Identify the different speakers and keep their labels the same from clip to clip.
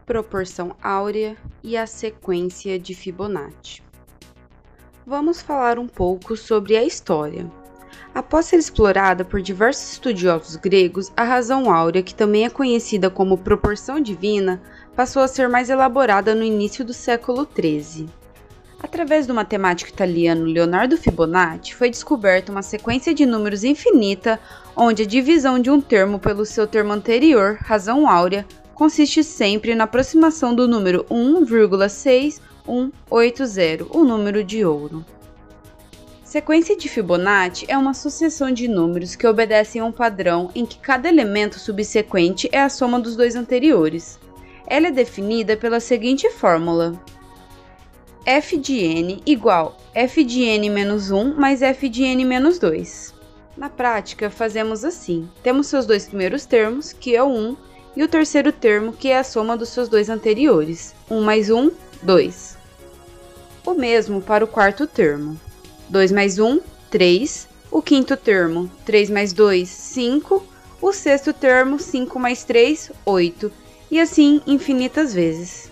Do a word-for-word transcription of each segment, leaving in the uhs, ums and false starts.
Speaker 1: proporção áurea e a sequência de Fibonacci. Vamos falar um pouco sobre a história. Após ser explorada por diversos estudiosos gregos, a razão áurea, que também é conhecida como proporção divina, passou a ser mais elaborada no início do século treze. Através do matemático italiano Leonardo Fibonacci, foi descoberta uma sequência de números infinita, onde a divisão de um termo pelo seu termo anterior, razão áurea, consiste sempre na aproximação do número um vírgula seis um oito zero, o número de ouro. Sequência de Fibonacci é uma sucessão de números que obedecem a um padrão em que cada elemento subsequente é a soma dos dois anteriores. Ela é definida pela seguinte fórmula: f de n igual f de n menos um mais f de n menos dois. Na prática, fazemos assim: temos seus dois primeiros termos, que é o um, e o terceiro termo, que é a soma dos seus dois anteriores, um mais um, dois. O mesmo para o quarto termo. dois mais um, três, o quinto termo, três mais dois, cinco, o sexto termo, cinco mais três, oito, e assim infinitas vezes.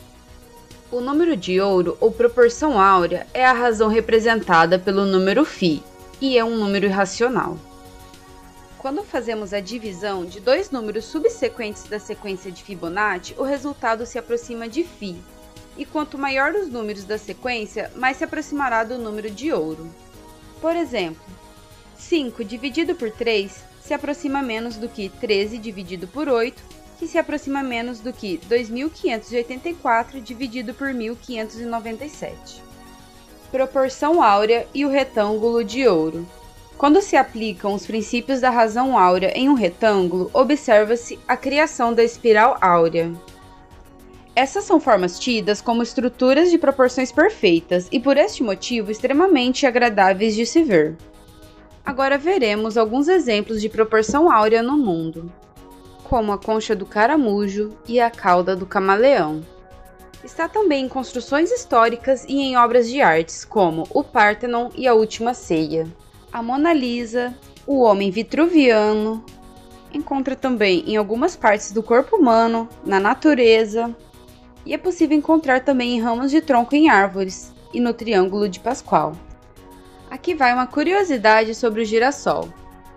Speaker 1: O número de ouro, ou proporção áurea, é a razão representada pelo número φ, e é um número irracional. Quando fazemos a divisão de dois números subsequentes da sequência de Fibonacci, o resultado se aproxima de φ. E quanto maior os números da sequência, mais se aproximará do número de ouro. Por exemplo, cinco dividido por três se aproxima menos do que treze dividido por oito, que se aproxima menos do que dois mil quinhentos e oitenta e quatro dividido por mil quinhentos e noventa e sete. Proporção áurea e o retângulo de ouro. Quando se aplicam os princípios da razão áurea em um retângulo, observa-se a criação da espiral áurea. Essas são formas tidas como estruturas de proporções perfeitas e, por este motivo, extremamente agradáveis de se ver. Agora veremos alguns exemplos de proporção áurea no mundo, como a concha do caramujo e a cauda do camaleão. Está também em construções históricas e em obras de artes, como o Pártenon e a Última Ceia, a Mona Lisa, o homem vitruviano. Encontra também em algumas partes do corpo humano, na natureza, e é possível encontrar também em ramos de tronco em árvores e no Triângulo de Pascoal. Aqui vai uma curiosidade sobre o girassol.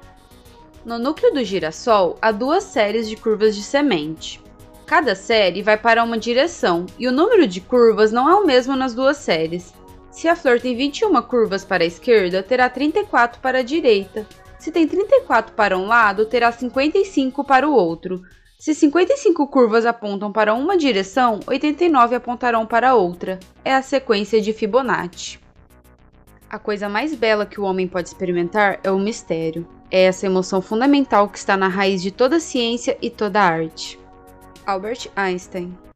Speaker 1: No núcleo do girassol há duas séries de curvas de semente. Cada série vai para uma direção e o número de curvas não é o mesmo nas duas séries. Se a flor tem vinte e uma curvas para a esquerda, terá trinta e quatro para a direita. Se tem trinta e quatro para um lado, terá cinquenta e cinco para o outro. Se cinquenta e cinco curvas apontam para uma direção, oitenta e nove apontarão para outra. É a sequência de Fibonacci. A coisa mais bela que o homem pode experimentar é o mistério. É essa emoção fundamental que está na raiz de toda ciência e toda arte. Albert Einstein.